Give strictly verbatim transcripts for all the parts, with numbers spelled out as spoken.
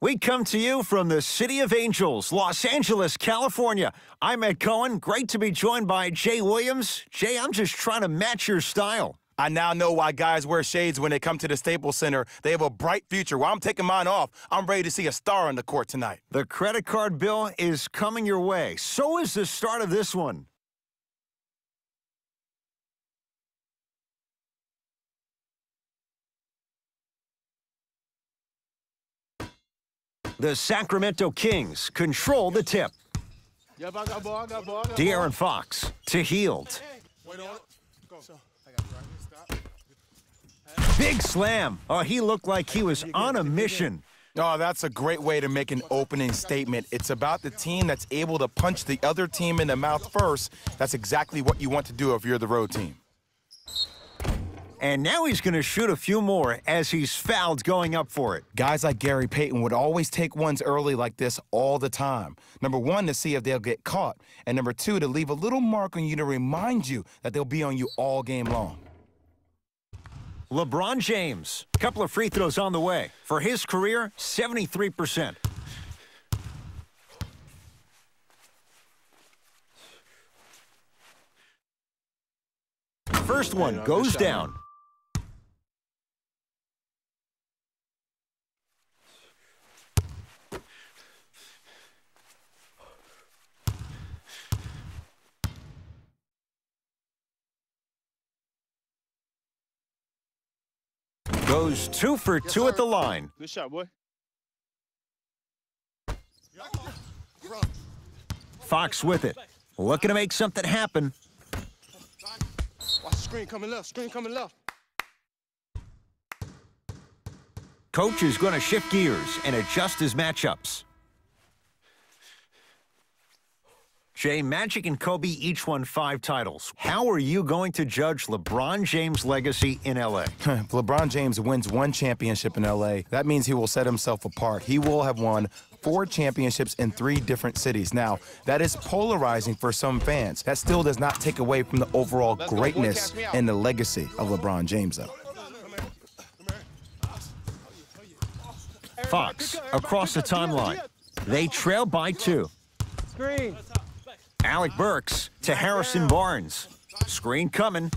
We come to you from the City of Angels, Los Angeles, California. I'm Ed Cohen. Great to be joined by Jay Williams. Jay, I'm just trying to match your style. I now know why guys wear shades when they come to the Staples Center. They have a bright future. While I'm taking mine off, I'm ready to see a star on the court tonight. The credit card bill is coming your way. So is the start of this one. The Sacramento Kings control the tip. De'Aaron Fox to Hield. Big slam. Oh, he looked like he was on a mission. Oh, that's a great way to make an opening statement. It's about the team that's able to punch the other team in the mouth first. That's exactly what you want to do if you're the road team. And now he's going to shoot a few more as he's fouled going up for it. Guys like Gary Payton would always take ones early like this all the time. Number one, to see if they'll get caught. And number two, to leave a little mark on you to remind you that they'll be on you all game long. LeBron James, a couple of free throws on the way. For his career, seventy-three percent. First one goes down. Goes two for two yes, at the line. Good shot, boy. Fox with it. Looking to make something happen. Watch the screen coming left. Screen coming left. Coach is going to shift gears and adjust his matchups. Jay, Magic and Kobe each won five titles. How are you going to judge LeBron James' legacy in L A? If LeBron James wins one championship in L A, that means he will set himself apart. He will have won four championships in three different cities. Now, that is polarizing for some fans. That still does not take away from the overall greatness and the legacy of LeBron James, though. Fox across the timeline. They trail by two. Screen. Alec Burks to Harrison Barnes. Screen coming.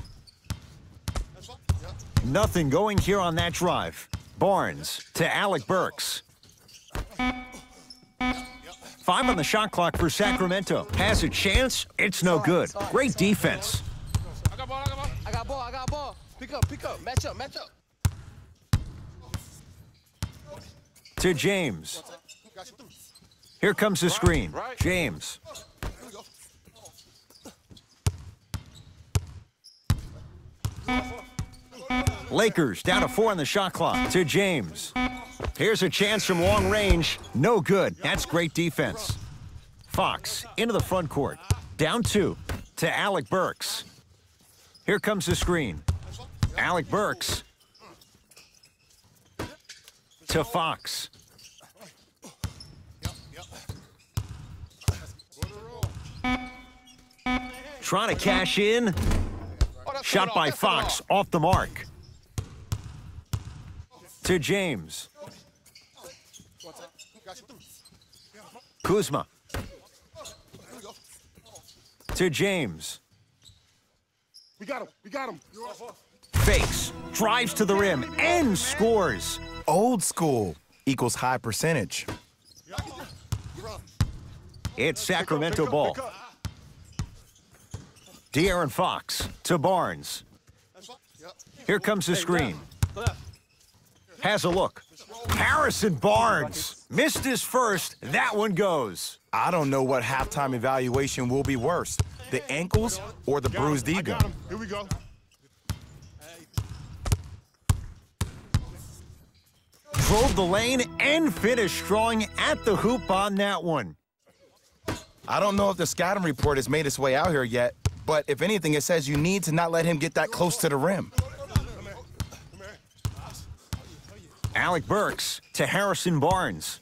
Nothing going here on that drive. Barnes to Alec Burks. Five on the shot clock for Sacramento. Has a chance. It's no good. Great defense. I got ball, I got ball. I got ball, I got ball. Pick up, pick up. Match up, match up. To James. Here comes the screen. James. Lakers down to four on the shot clock. To James. Here's a chance from long range. No good. That's great defense. Fox into the front court. Down two. To Alec Burks. Here comes the screen. Alec Burks. To Fox. Trying to cash in. Shot by Fox, off the mark. To James. Kuzma. To James. We got him, we got him. Fakes, drives to the rim, and scores. Old school equals high percentage. It's Sacramento ball. De'Aaron Fox to Barnes. Here comes the screen. Has a look. Harrison Barnes missed his first. That one goes. I don't know what halftime evaluation will be worse, the ankles or the bruised ego. Here we go. Drove the lane and finished strong at the hoop on that one. I don't know if the scouting report has made its way out here yet, but if anything, it says you need to not let him get that close to the rim. Alec Burks to Harrison Barnes.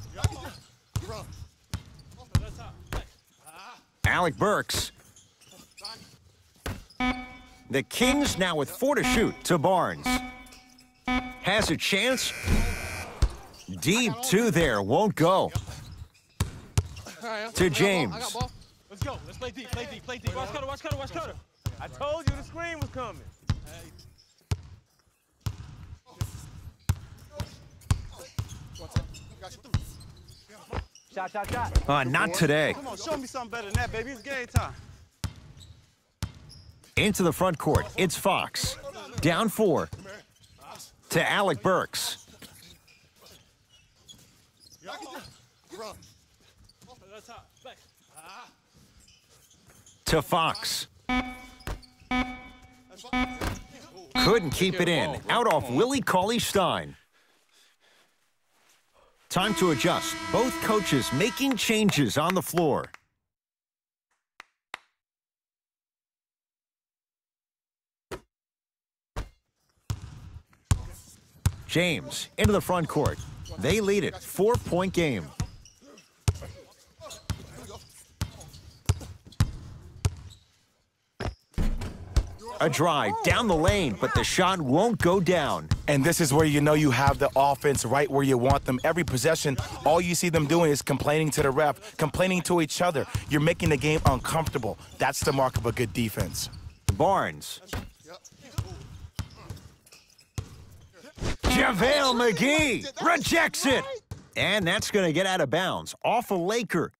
Alec Burks. The Kings now with four to shoot to Barnes. Has a chance. Deep two there, won't go. Right, To I got ball, I James. got ball. Let's go. Let's play deep, play deep, play deep. Watch cutter, watch cutter, watch cutter. I told you the screen was coming. Shot, shot, shot. Uh, not today. Come on, show me something better than that, baby. It's game time. Into the front court, it's Fox. Down four. To Alec Burks. To Fox. Couldn't keep it in. Out off Willie Cauley-Stein. Time to adjust. Both coaches making changes on the floor. James into the front court. They lead it. Four-point game. A drive down the lane, but the shot won't go down. And this is where you know you have the offense right where you want them. Every possession, all you see them doing is complaining to the ref, complaining to each other. You're making the game uncomfortable. That's the mark of a good defense. Barnes. JaVale McGee rejects it. And that's going to get out of bounds. Off a Laker.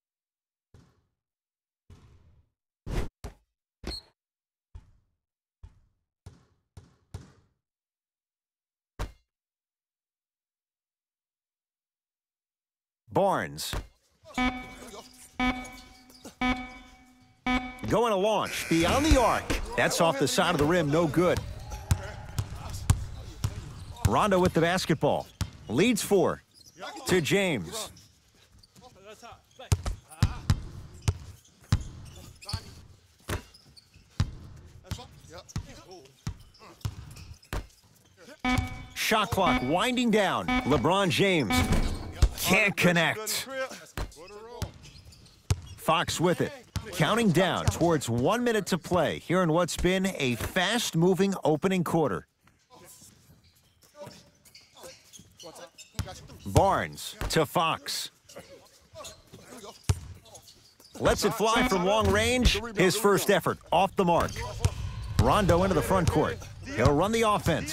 Barnes. Going to launch beyond the arc. That's off the side of the rim, no good. Rondo with the basketball. Leads four. To James. Shot clock winding down. LeBron James can't connect. Fox with it. Counting down towards one minute to play here in what's been a fast-moving opening quarter. Barnes to Fox. Lets it fly from long range. His first effort off the mark. Rondo into the front court. He'll run the offense.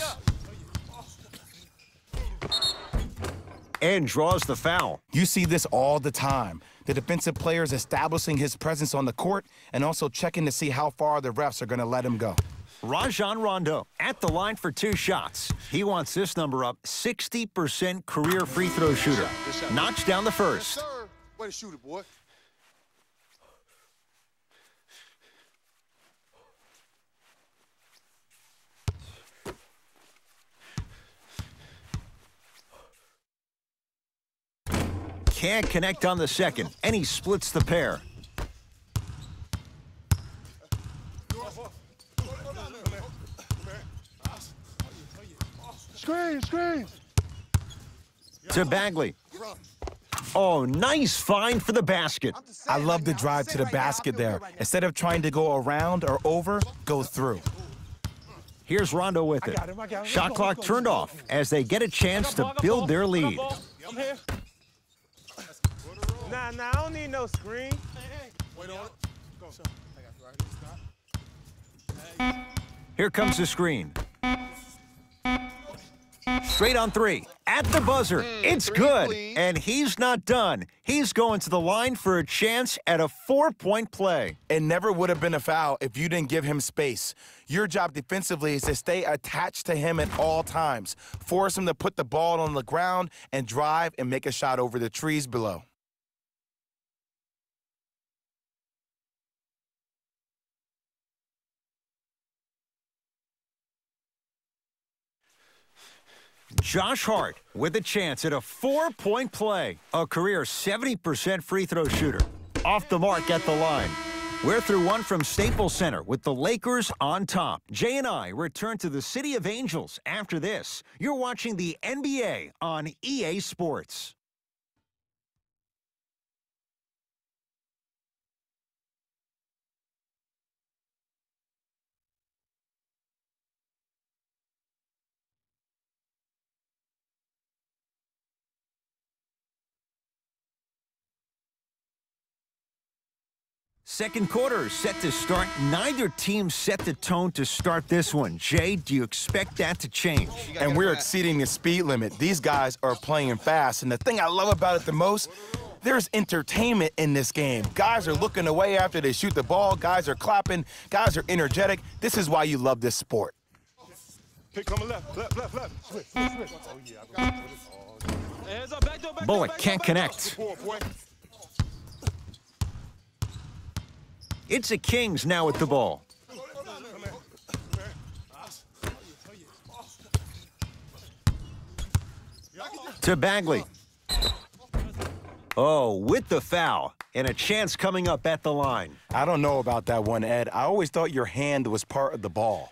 And draws the foul. You see this all the time. The defensive players establishing his presence on the court and also checking to see how far the refs are going to let him go. Rajon Rondo at the line for two shots. He wants this number up. sixty percent career free throw shooter. Knocks down the first. Way to shoot it, boy. Can't connect on the second, and he splits the pair. Screen, screen. To Bagley. Oh, nice find for the basket. I love the drive to the basket there. Instead of trying to go around or over, go through. Here's Rondo with it. Shot clock turned off as they get a chance to build their lead. I'm here. Nah, nah, I don't need no screen. Wait on it. Go. I got right. Here comes the screen. Straight on three. At the buzzer. It's good. And he's not done. He's going to the line for a chance at a four-point play. It never would have been a foul if you didn't give him space. Your job defensively is to stay attached to him at all times. Force him to put the ball on the ground and drive and make a shot over the trees below. Josh Hart with a chance at a four-point play. A career seventy percent free throw shooter. Off the mark at the line. We're through one from Staples Center with the Lakers on top. Jay and I return to the City of Angels after this. You're watching the N B A on E A Sports. Second quarter is set to start. Neither team set the tone to start this one. Jay, do you expect that to change? And we're exceeding the speed limit. These guys are playing fast, and the thing I love about it the most, there's entertainment in this game. Guys are looking away after they shoot the ball. Guys are clapping. Guys are energetic. This is why you love this sport. Pick coming left, left, left, left. Switch, switch, switch. Oh, yeah, I got it. Hands up, back door, back door, Bullock back door, can't back connect. Good boy, boy. It's the Kings now with the ball. To Bagley. Oh, with the foul. And a chance coming up at the line. I don't know about that one, Ed. I always thought your hand was part of the ball.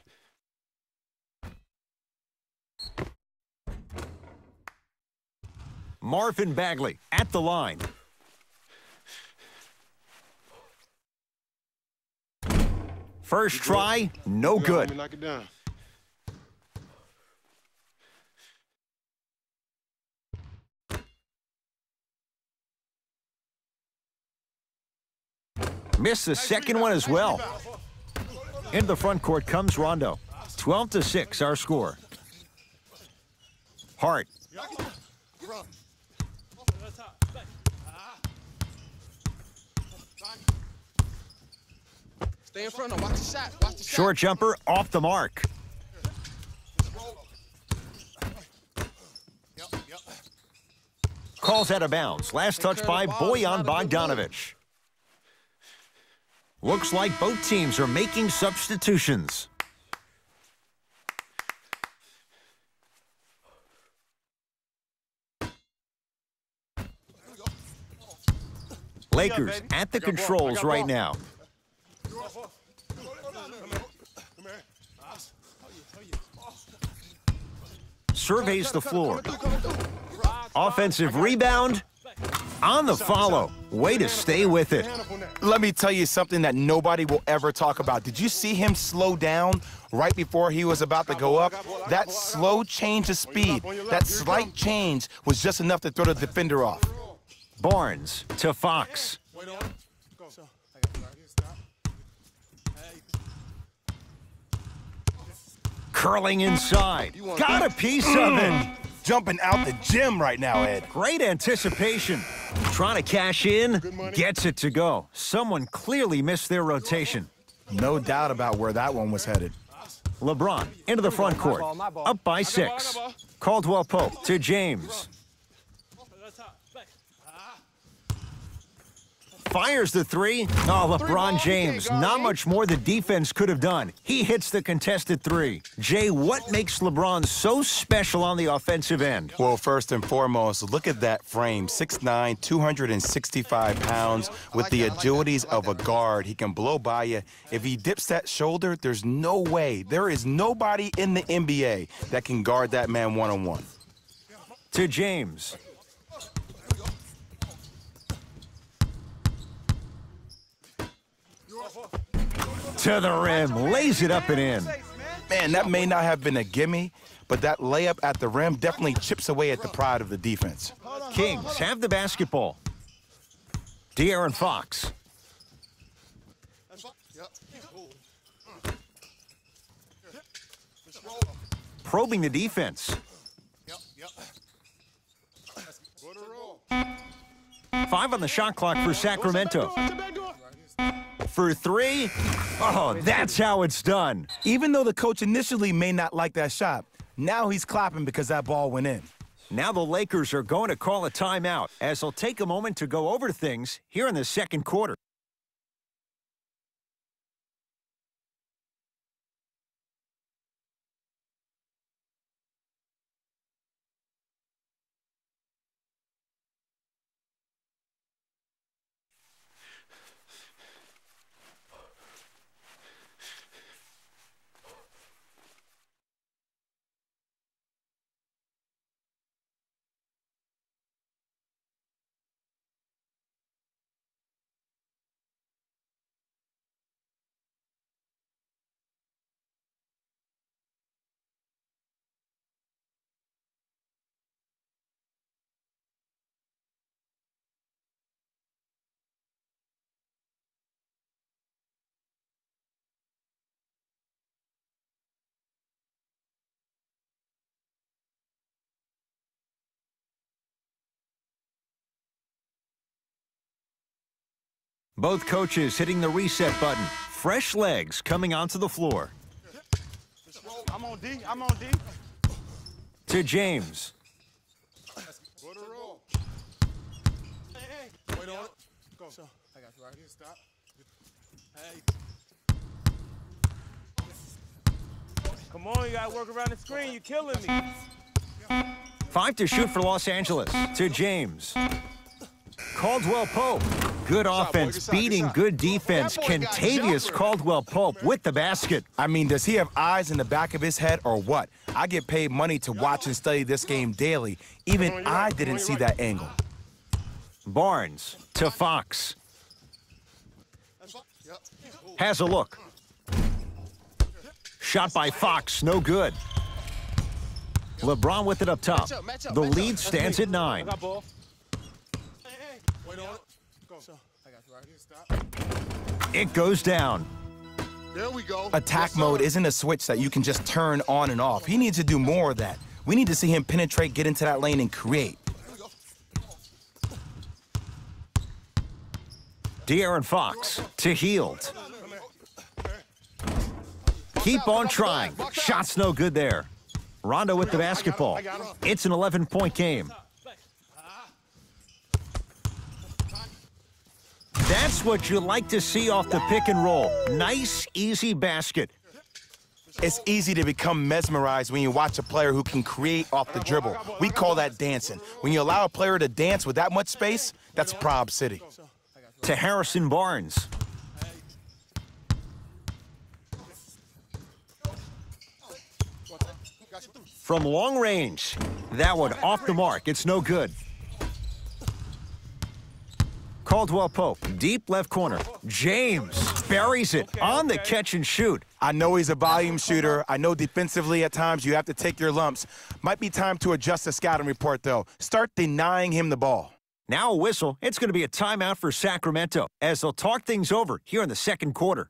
Marvin Bagley at the line. First try, no good. Knock it down. Missed the second one as well. Into the front court comes Rondo. twelve to six, our score. Hart. Stay in front of him. Watch the shot. Watch the shot. Short jumper off the mark. Calls out of bounds. Last touch by Bojan Bogdanovic. Looks like both teams are making substitutions. Lakers at the controls right now. Surveys the floor. Offensive rebound on the follow. Way to stay with it. Let me tell you something that nobody will ever talk about. Did you see him slow down right before he was about to go up? That slow change of speed, that slight change was just enough to throw the defender off. Barnes to Fox. Curling inside. Got a piece of it. Jumping out the gym right now, Ed. Great anticipation. Trying to cash in. Gets it to go. Someone clearly missed their rotation. No doubt about where that one was headed. LeBron into the front court. Up by six. Caldwell Pope to James. Fires the three. Oh, LeBron James. Not much more the defense could have done. He hits the contested three. Jay, what makes LeBron so special on the offensive end? Well, first and foremost, look at that frame. six nine, two hundred sixty-five pounds with the agilities of a guard. He can blow by you. If he dips that shoulder, there's no way. There is nobody in the N B A that can guard that man one-on-one. To James. To the rim, lays it up and in. Man, that may not have been a gimme, but that layup at the rim definitely chips away at the pride of the defense. Kings have the basketball. De'Aaron Fox. Probing the defense. Five on the shot clock for Sacramento. For three. Oh, that's how it's done. Even though the coach initially may not like that shot, now he's clapping because that ball went in. Now the Lakers are going to call a timeout as they'll take a moment to go over things here in the second quarter. Both coaches hitting the reset button. Fresh legs coming onto the floor. I'm on D. I'm on D. To James. Put her roll. Hey, hey. Wait on it. Go. I got you right here. Stop. Hey. Come on, you gotta work around the screen. You're killing me. Five to shoot for Los Angeles. To James. Caldwell Pope. Good offense, beating good defense. Kentavious Caldwell Pope with the basket. I mean, does he have eyes in the back of his head or what? I get paid money to watch and study this game daily. Even I didn't see that angle. Barnes to Fox. Has a look. Shot by Fox, no good. LeBron with it up top. The lead stands at nine. I got ball. Wait on it. Go. I got you right here. Stop. It goes down. There we go. Attack Yes, mode sir. isn't a switch that you can just turn on and off. He needs to do more of that. We need to see him penetrate, get into that lane, and create. De'Aaron Fox to Hield. Keep on trying. Shot's no good there. Rondo with the basketball. It's an eleven-point game. That's what you like to see off the pick and roll. Nice, easy basket. It's easy to become mesmerized when you watch a player who can create off the dribble. We call that dancing. When you allow a player to dance with that much space, that's Prob City. To Harrison Barnes. From long range. That one off the mark. It's no good. Caldwell Pope, deep left corner. James buries it on the catch and shoot. I know he's a volume shooter. I know defensively at times you have to take your lumps. Might be time to adjust the scouting report, though. Start denying him the ball. Now a whistle. It's going to be a timeout for Sacramento as they'll talk things over here in the second quarter.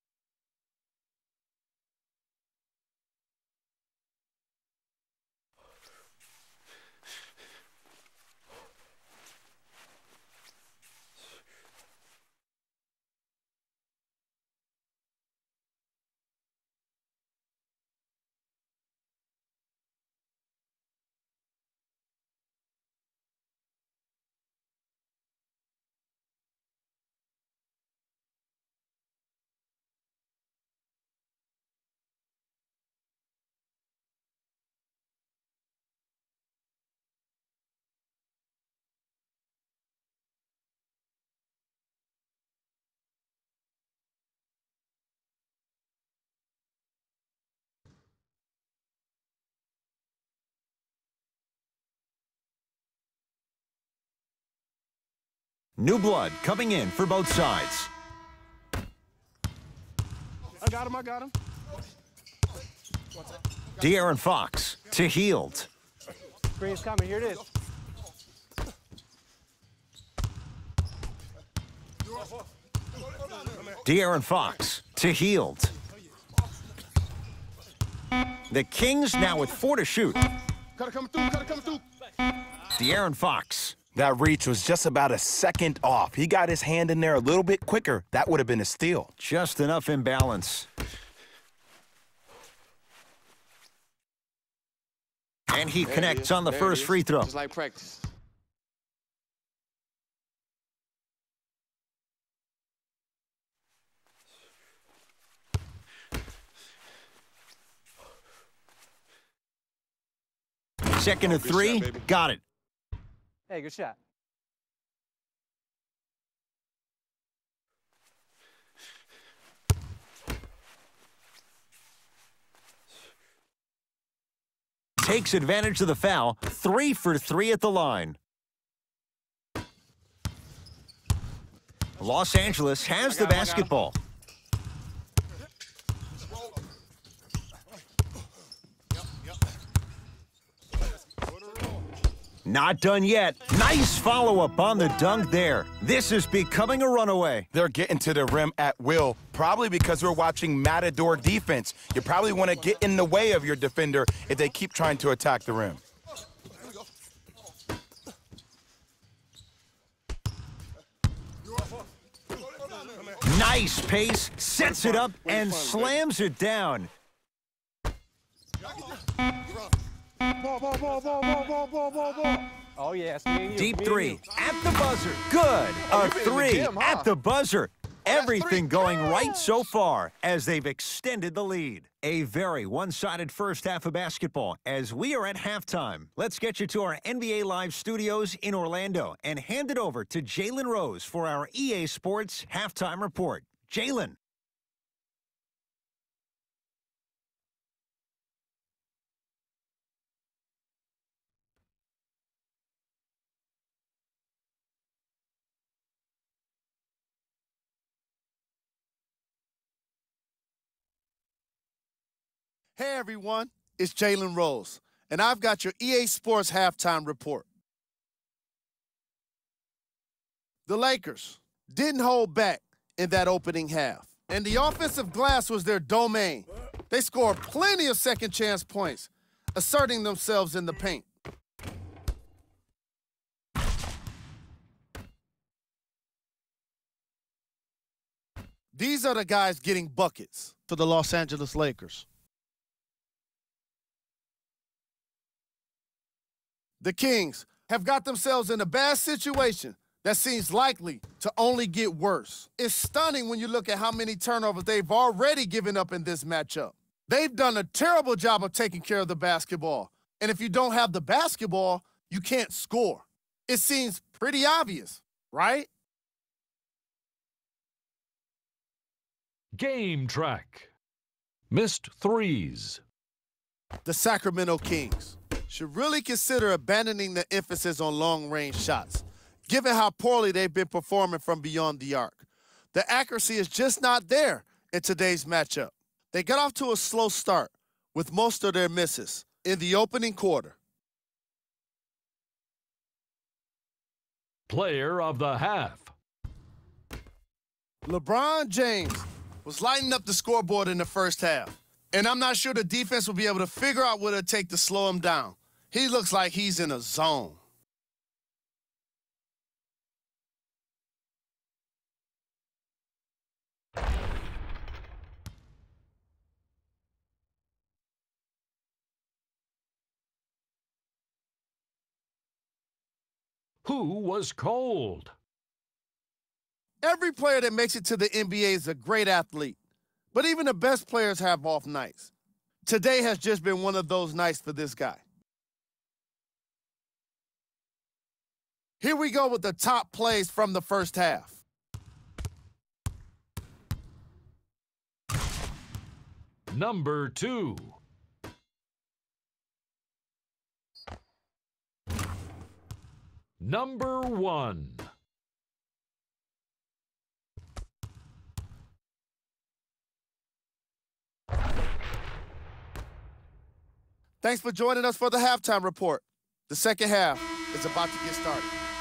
New blood coming in for both sides. I got him. I got him. De'Aaron Fox to Hield. Screen's coming. Here it is. De'Aaron Fox to Hield. The Kings now with four to shoot. Cut it coming through. Cut it coming through. De'Aaron Fox. That reach was just about a second off. He got his hand in there a little bit quicker. That would have been a steal. Just enough imbalance. And he connects on the There it first is. free throw. Just like practice. Second to Good three. shot, baby. Got it. Hey, good shot. Takes advantage of the foul. Three for three at the line. Los Angeles has the basketball. Not done yet. Nice follow-up on the dunk there. This is becoming a runaway. They're getting to the rim at will, probably because we're watching Matador defense. You probably want to get in the way of your defender if they keep trying to attack the rim. Nice pace, sets it up, and slams it down. Ball, ball, ball, ball, ball, ball, ball, ball, ball. Oh, yeah, it's me and you. Deep me and three, you. at the buzzer. Good. Oh, A you've been in the three gym, huh? at the buzzer. that's Everything three. going right so far as they've extended the lead. A very one-sided first half of basketball as we are at halftime. Let's get you to our N B A Live studios in Orlando and hand it over to Jalen Rose for our E A Sports Halftime Report. Jalen. Hey everyone, it's Jalen Rose, and I've got your E A Sports Halftime Report. The Lakers didn't hold back in that opening half, and the offensive glass was their domain. They scored plenty of second chance points, asserting themselves in the paint. These are the guys getting buckets for the Los Angeles Lakers. The Kings have got themselves in a bad situation that seems likely to only get worse. It's stunning when you look at how many turnovers they've already given up in this matchup. They've done a terrible job of taking care of the basketball. And if you don't have the basketball, you can't score. It seems pretty obvious, right? Game track. Missed threes. The Sacramento Kings should really consider abandoning the emphasis on long-range shots, given how poorly they've been performing from beyond the arc. The accuracy is just not there in today's matchup. They got off to a slow start with most of their misses in the opening quarter. Player of the half. LeBron James was lighting up the scoreboard in the first half, and I'm not sure the defense will be able to figure out what it'll take to slow him down. He looks like he's in a zone. Who was cold? Every player that makes it to the N B A is a great athlete, but even the best players have off nights. Today has just been one of those nights for this guy. Here we go with the top plays from the first half. Number two. Number one. Thanks for joining us for the halftime report. The second half is about to get started.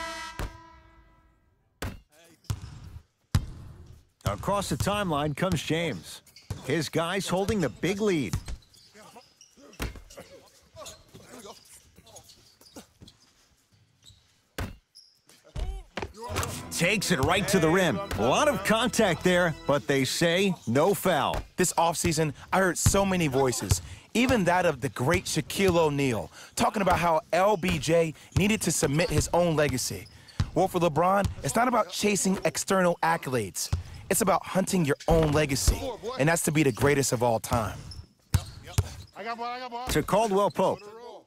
Across the timeline comes James. His guys holding the big lead. Takes it right to the rim. A lot of contact there, but they say no foul. This offseason, I heard so many voices, even that of the great Shaquille O'Neal, talking about how L B J needed to submit his own legacy. Well, for LeBron, it's not about chasing external accolades. It's about hunting your own legacy, and that's to be the greatest of all time. I got ball, I got ball. To Caldwell Pope.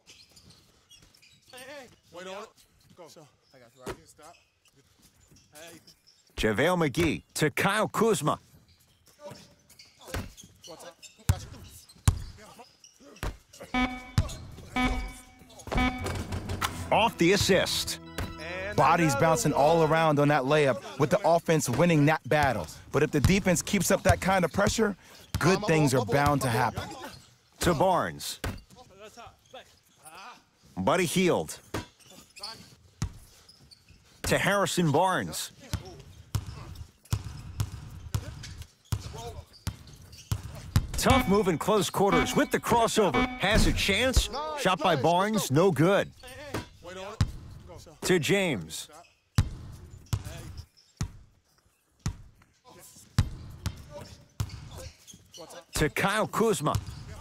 Wait on it. Go. I got you. Right here. Stop. JaVale McGee to Kyle Kuzma. Off the assist. Bodies bouncing all around on that layup with the offense winning that battle. But if the defense keeps up that kind of pressure, good things are bound to happen. To Barnes. Buddy Hield. To Harrison Barnes. Tough move in close quarters with the crossover. Has a chance. Shot by Barnes, no good. To James. to Kyle Kuzma.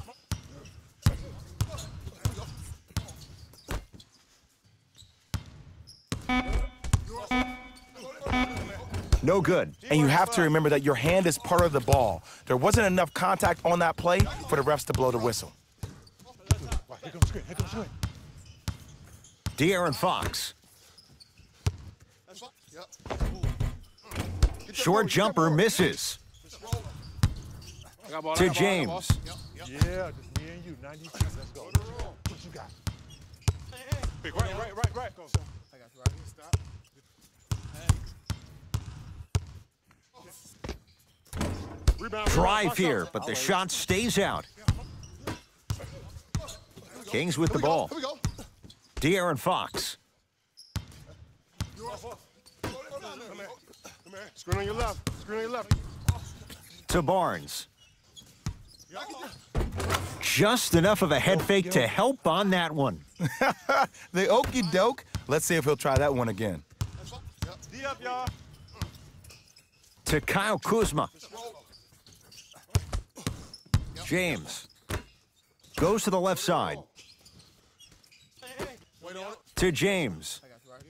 No good. And you have to remember that your hand is part of the ball. There wasn't enough contact on that play for the refs to blow the whistle. Here comes screen. Here comes screen. De'Aaron Fox. Yep. Short jumper misses. I got ball, I To got ball, I got ball. James. Yep. Yeah, just me and you, ninety-two. Let's go. What you got? Big, right, right, right, right. Go. I got you right here. Stop. Rebound, Drive rebound, here, box out. but the shot stays out. Kings with the ball. Here we go. De'Aaron Fox. Come here. Come here. Screen on your left. Screen on your left. To Barnes. Just enough of a head fake to help on that one. The okie doke. Let's see if he'll try that one again. D up, y'all. To Kyle Kuzma. James. Goes to the left side. Wait on it. To James. I got you right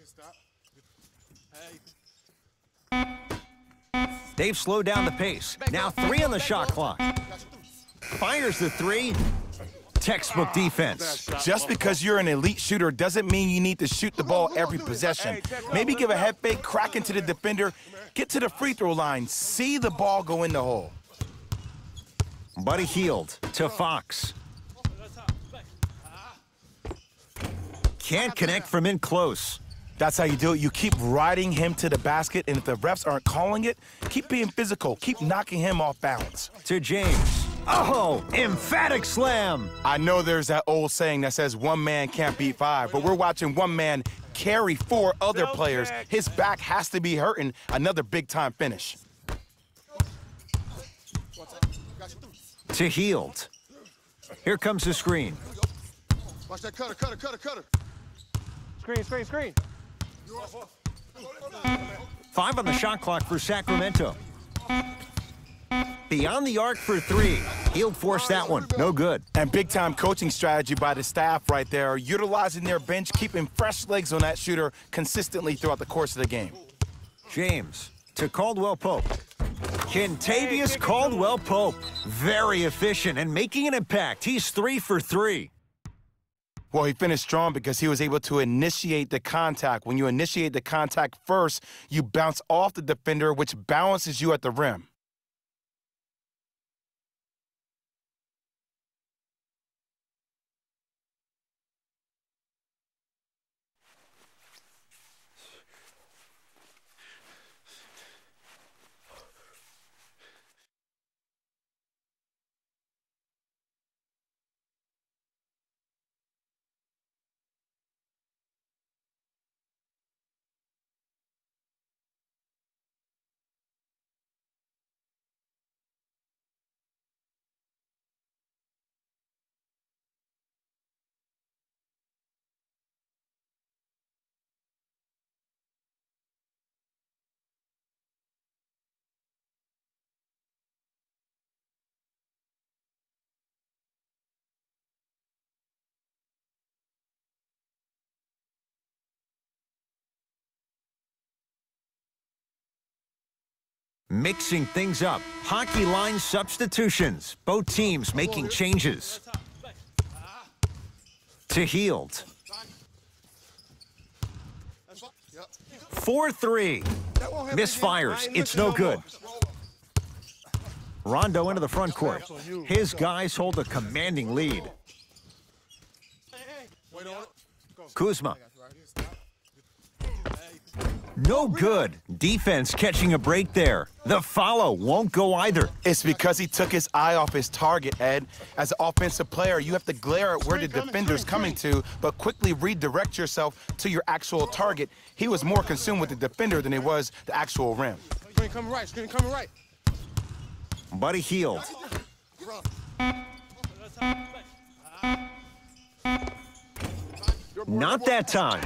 here. Stop. They've slowed down the pace. Now three on the shot clock. Fires the three. Textbook defense. Just because you're an elite shooter doesn't mean you need to shoot the ball every possession. Maybe give a head fake, crack into the defender, get to the free throw line, see the ball go in the hole. Buddy Hield to Fox. Can't connect from in close. That's how you do it. You keep riding him to the basket, and if the refs aren't calling it, keep being physical. Keep knocking him off balance. To James. Oh, emphatic slam. I know there's that old saying that says one man can't beat five, but we're watching one man carry four other players. His back has to be hurting. Another big-time finish. To Hield. Here comes the screen. Watch that cutter, cutter, cutter, cutter. Screen, screen, screen. Five on the shot clock for Sacramento. Beyond the arc for three. Hield forced that one. No good. And big-time coaching strategy by the staff right there, utilizing their bench, keeping fresh legs on that shooter consistently throughout the course of the game. James to Caldwell Pope. Kentavious Caldwell Pope. Very efficient and making an impact. He's three for three. Well, he finished strong because he was able to initiate the contact. When you initiate the contact first, you bounce off the defender, which balances you at the rim. Mixing things up. Hockey line substitutions. Both teams making changes. To Hield. four three. Misfires. It's no good. Rondo into the front court. His guys hold a commanding lead. Kuzma. No good. Defense catching a break there. The follow won't go either. It's because he took his eye off his target, Ed. As an offensive player, you have to glare at where the defender's coming to, but quickly redirect yourself to your actual target. He was more consumed with the defender than he was the actual rim. Screen coming right. Screen coming right. Buddy Hield. Not that time.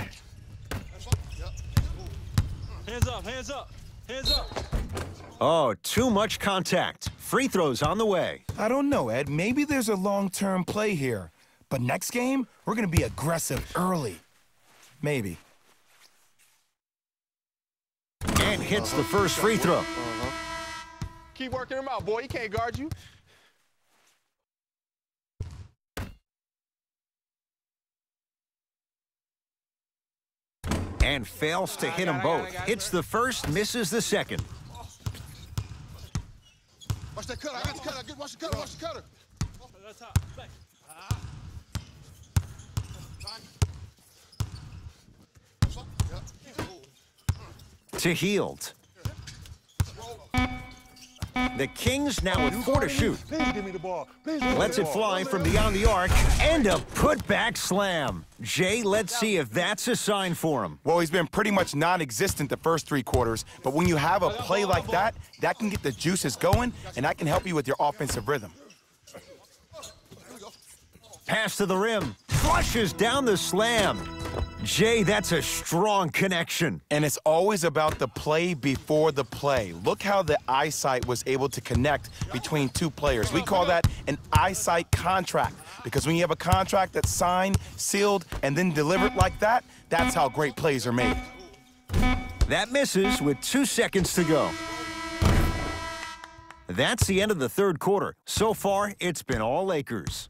Hands up, hands up, hands up. Oh, too much contact. Free throws on the way. I don't know, Ed. Maybe there's a long-term play here. But next game, we're going to be aggressive early. Maybe. And hits the first free throw. Uh-huh. Keep working him out, boy. He can't guard you. And fails to hit them both. Hits the first, misses the second. Watch that cutter. I got the cutter. I get, watch the cutter. Watch the cutter. To Hield. The Kings now with four to shoot. Please give me the ball. Please give me Lets the it ball. fly from beyond the arc, and a putback slam. Jay, let's see if that's a sign for him. Well, he's been pretty much non-existent the first three quarters, but when you have a play like that, that can get the juices going, and that can help you with your offensive rhythm. Pass to the rim, flushes down the slam. Jay, that's a strong connection. And it's always about the play before the play. Look how the eyesight was able to connect between two players. We call that an eyesight contract, because when you have a contract that's signed, sealed, and then delivered like that, that's how great plays are made. That misses with two seconds to go. That's the end of the third quarter. So far, it's been all Lakers.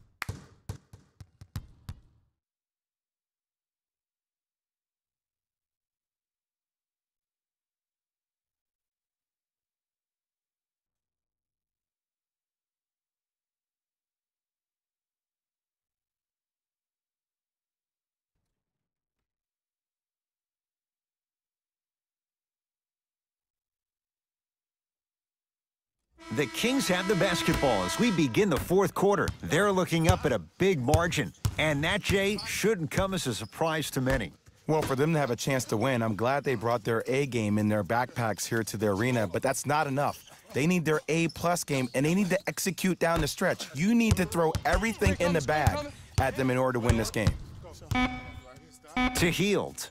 The Kings have the basketball as we begin the fourth quarter. They're looking up at a big margin, and that, Jay, shouldn't come as a surprise to many. Well, for them to have a chance to win, I'm glad they brought their A game in their backpacks here to the arena, but that's not enough. They need their A-plus game, and they need to execute down the stretch. You need to throw everything in the bag at them in order to win this game. To Hield.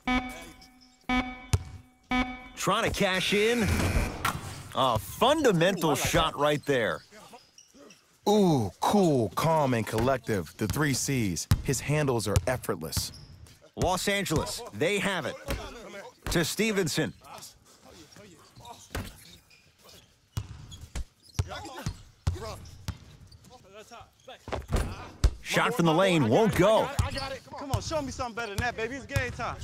Trying to cash in. A fundamental shot right there. Ooh, cool, calm, and collective. The three C's. His handles are effortless. Los Angeles, they have it. To Stevenson. Shot from the lane won't go. I got it. Come on, show me something better than that, baby. It's game time.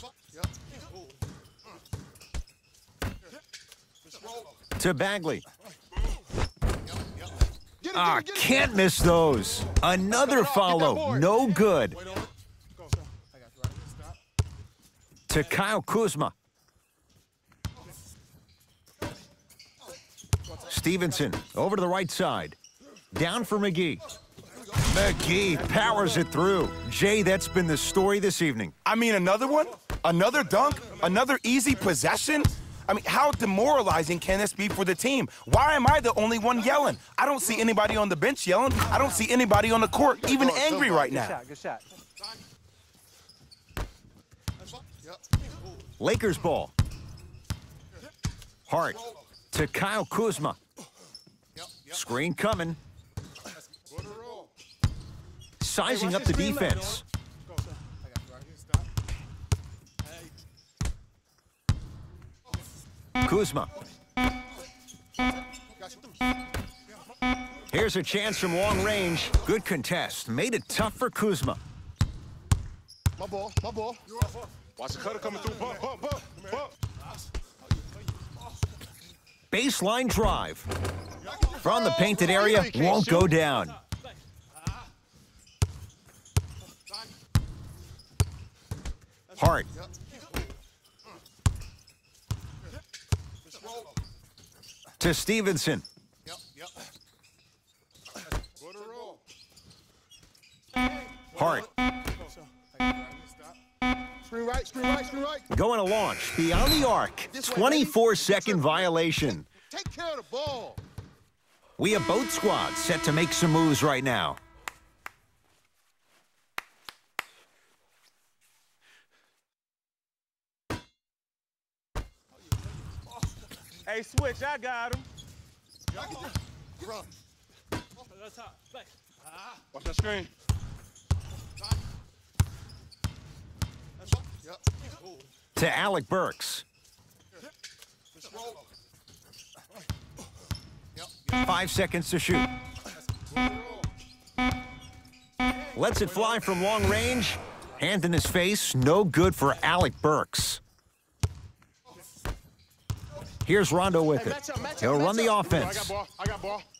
To Bagley. Ah, can't miss those. Another follow, no good. To Kyle Kuzma. Stevenson over to the right side. Down for McGee. McGee powers it through. Jay, that's been the story this evening. I mean, another one? Another dunk? Another easy possession? I mean, how demoralizing can this be for the team? Why am I the only one yelling? I don't see anybody on the bench yelling. I don't see anybody on the court even angry right now. Good shot, good shot. Lakers ball. Hart to Kyle Kuzma. Screen coming. Sizing up the defense. Kuzma. Here's a chance from long range. Good contest. Made it tough for Kuzma. My ball, my ball. Watch the cutter coming through. Bump, bump, bump, bump. Baseline drive. From the painted area, won't go down. Hart. To Stevenson. Hart. Screen right, screen right, screen right. Going to launch beyond the arc. twenty-four second violation. Take care of the ball. We have both squads set to make some moves right now. Hey, switch, I got him. Watch that screen. To Alec Burks. Five seconds to shoot. Lets it fly from long range. Hand in his face, no good for Alec Burks. Here's Rondo with it. He'll run the I offense. got ball. I got ball.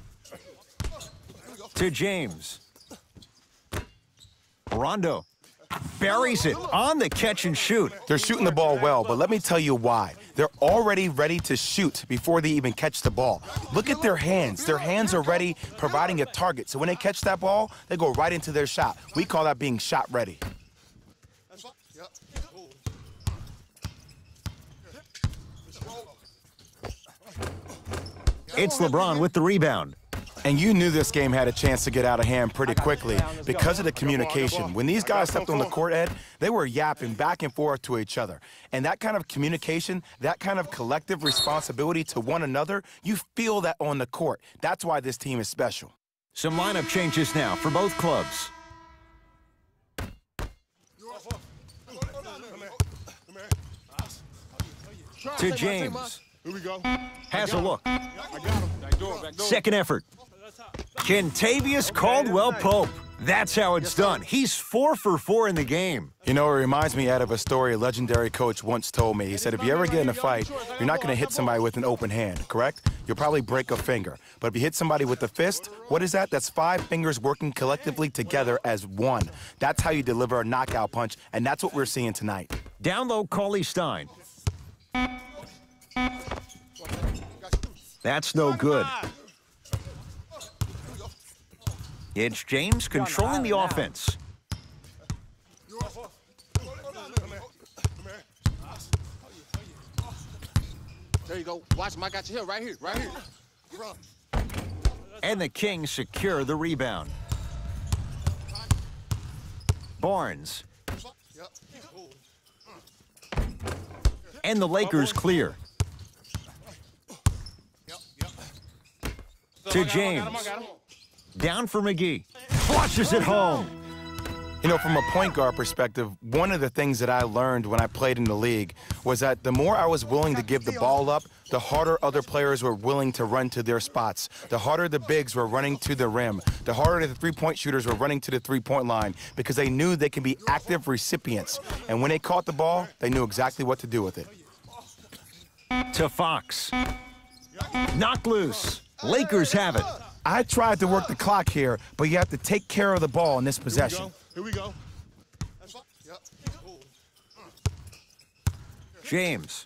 To James. Rondo buries it on the catch and shoot. They're shooting the ball well, but let me tell you why. They're already ready to shoot before they even catch the ball. Look at their hands. Their hands are ready, providing a target. So when they catch that ball, they go right into their shot. We call that being shot ready. It's LeBron with the rebound. And you knew this game had a chance to get out of hand pretty quickly because of the communication. When these guys stepped on the court, Ed, they were yapping back and forth to each other. And that kind of communication, that kind of collective responsibility to one another, you feel that on the court. That's why this team is special. Some lineup changes now for both clubs. To James. Here we go. Has a look. I got him. Back door, back door. Second effort. Kentavious Caldwell-Pope. That's how it's done. He's four for four in the game. You know, it reminds me out of a story a legendary coach once told me. He said, if you ever get in a fight, you're not going to hit somebody with an open hand, correct? You'll probably break a finger. But if you hit somebody with a fist, what is that? That's five fingers working collectively together as one. That's how you deliver a knockout punch, and that's what we're seeing tonight. Down low, Cauley Stein. That's no good. It's James controlling the offense. There you go. Watch him. I got you here, right here, right here. And the Kings secure the rebound. Barnes. And the Lakers clear. To James. Down for McGee. Flushes it home. You know, from a point guard perspective, one of the things that I learned when I played in the league was that the more I was willing to give the ball up, the harder other players were willing to run to their spots. The harder the bigs were running to the rim. The harder the three-point shooters were running to the three-point line because they knew they can be active recipients. And when they caught the ball, they knew exactly what to do with it. To Fox. Knocked loose. Lakers have it. I tried to work the clock here, but you have to take care of the ball in this possession. Here we go. James.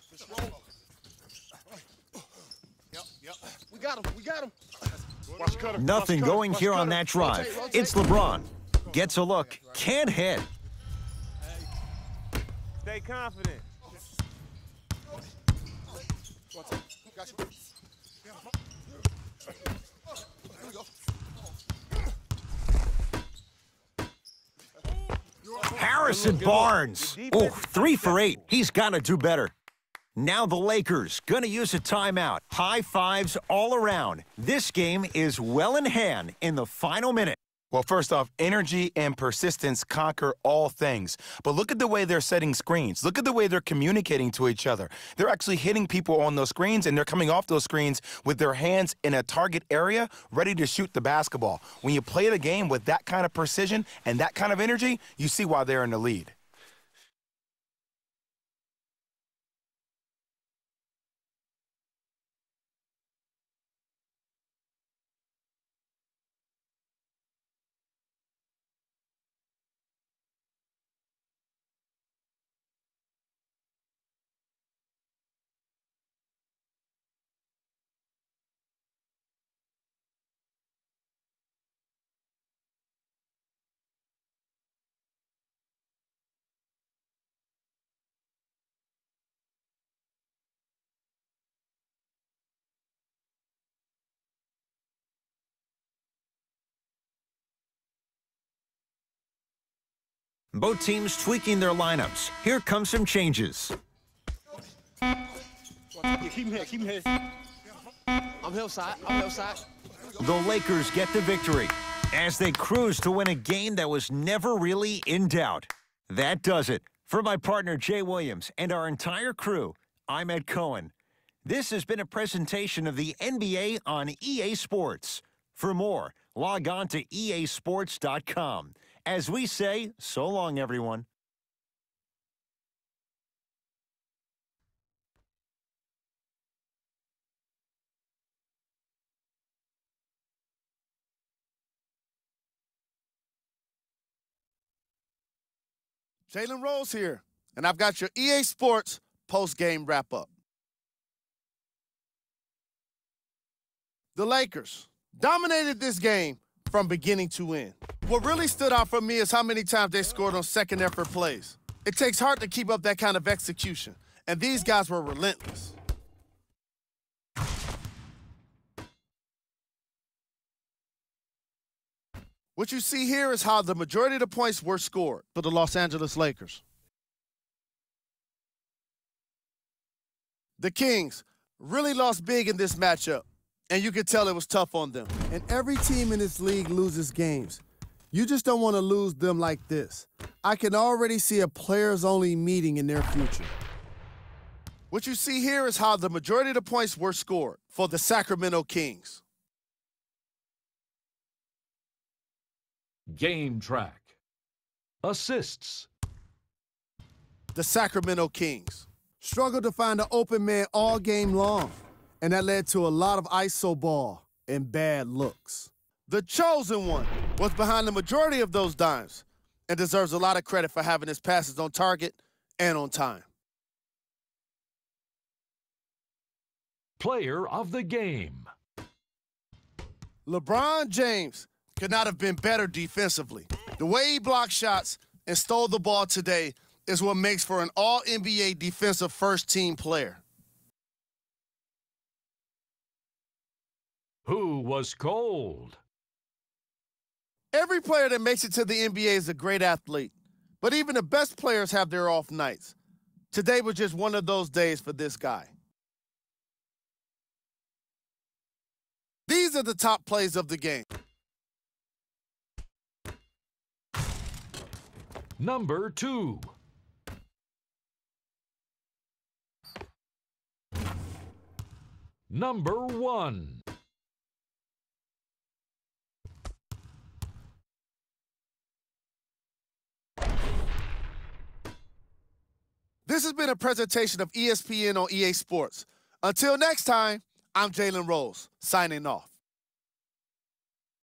We got him. We got him. Watch cutter. Nothing Watch cutter. going Watch here on cutter. that drive. Rotate, rotate. It's LeBron. Gets a look. Can't hit. Stay confident. Harrison Barnes. Oh, three for eight. He's got to do better. Now the Lakers gonna use a timeout. High fives all around. This game is well in hand in the final minute. Well, first off, energy and persistence conquer all things. But look at the way they're setting screens. Look at the way they're communicating to each other. They're actually hitting people on those screens, and they're coming off those screens with their hands in a target area, ready to shoot the basketball. When you play the game with that kind of precision and that kind of energy, you see why they're in the lead. Both teams tweaking their lineups. Here come some changes. Yeah, keep him here, keep him here. I'm hillside. I'm hillside. the Lakers get the victory as they cruise to win a game that was never really in doubt. That does it. For my partner, Jay Williams, and our entire crew, I'm Ed Cohen. This has been a presentation of the N B A on E A Sports. For more, log on to E A sports dot com. As we say, so long, everyone. Jalen Rose here, and I've got your E A Sports post-game wrap-up. The Lakers dominated this game from beginning to end. What really stood out for me is how many times they scored on second effort plays. It takes heart to keep up that kind of execution, and these guys were relentless. What you see here is how the majority of the points were scored for the Los Angeles Lakers. The Kings really lost big in this matchup, and you could tell it was tough on them. And every team in this league loses games. You just don't want to lose them like this. I can already see a players-only meeting in their future. What you see here is how the majority of the points were scored for the Sacramento Kings. Game track. Assists. The Sacramento Kings struggled to find an open man all game long, and that led to a lot of I S O ball and bad looks. The chosen one was behind the majority of those dimes and deserves a lot of credit for having his passes on target and on time. Player of the game. LeBron James could not have been better defensively. The way he blocked shots and stole the ball today is what makes for an all N B A defensive first-team player. Who was cold? Every player that makes it to the N B A is a great athlete, but even the best players have their off nights. Today was just one of those days for this guy. These are the top plays of the game. Number two. Number one. This has been a presentation of E S P N on E A Sports. Until next time, I'm Jalen Rose, signing off.